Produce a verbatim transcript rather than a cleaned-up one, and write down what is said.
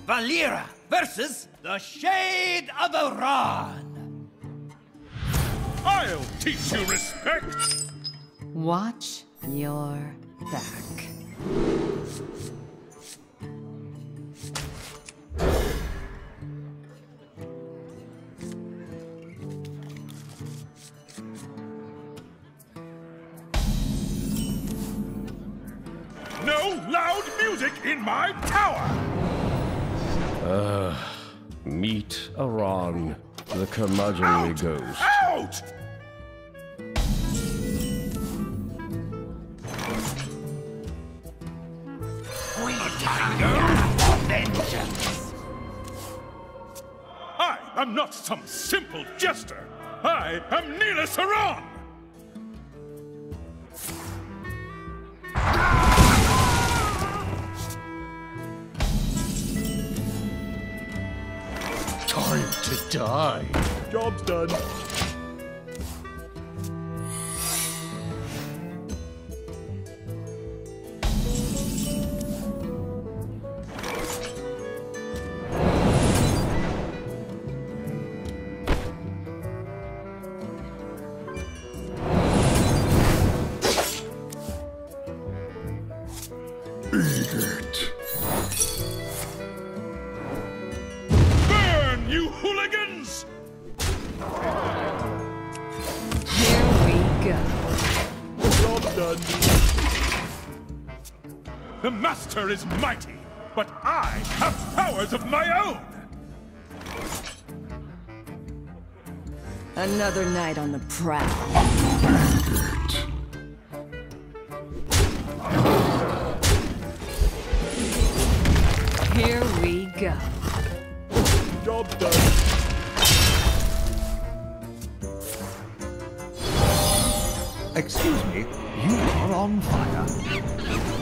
Valeera versus the Shade of Iran. I'll teach you respect! Watch your back. No loud music in my tower! Uh, meet Iran. The curmudgeonly ghost. Out! We hunger for vengeance. I am not some simple jester. I am Neela Saran! Time to die. Job's done. Eat it. Burn, you hooligans! Here we go. Job's done. The Master is mighty, but I have powers of my own! Another night on the prowl. Here we go. Job's done. Excuse me, you are on fire.